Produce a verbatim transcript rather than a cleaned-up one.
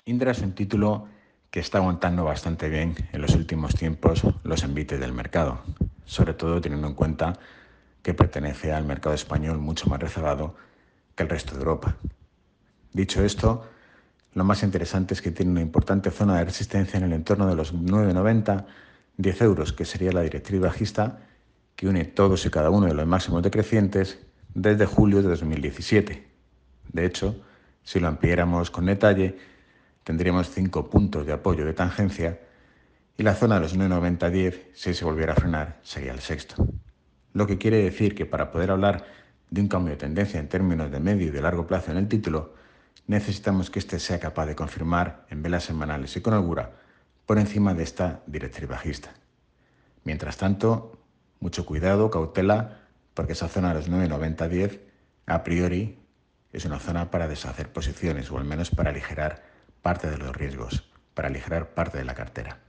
Indra es un título que está aguantando bastante bien en los últimos tiempos los envites del mercado, sobre todo teniendo en cuenta que pertenece al mercado español mucho más rezagado que el resto de Europa. Dicho esto, lo más interesante es que tiene una importante zona de resistencia en el entorno de los nueve noventa, diez euros, que sería la directriz bajista que une todos y cada uno de los máximos decrecientes desde julio de dos mil diecisiete. De hecho, si lo ampliáramos con detalle, tendríamos cinco puntos de apoyo de tangencia y la zona de los nueve noventa diez, si se volviera a frenar, sería el sexto. Lo que quiere decir que para poder hablar de un cambio de tendencia en términos de medio y de largo plazo en el título, necesitamos que éste sea capaz de confirmar en velas semanales y con holgura por encima de esta directriz bajista. Mientras tanto, mucho cuidado, cautela, porque esa zona de los nueve noventa diez a priori es una zona para deshacer posiciones o al menos para aligerar parte de los riesgos, para aligerar parte de la cartera.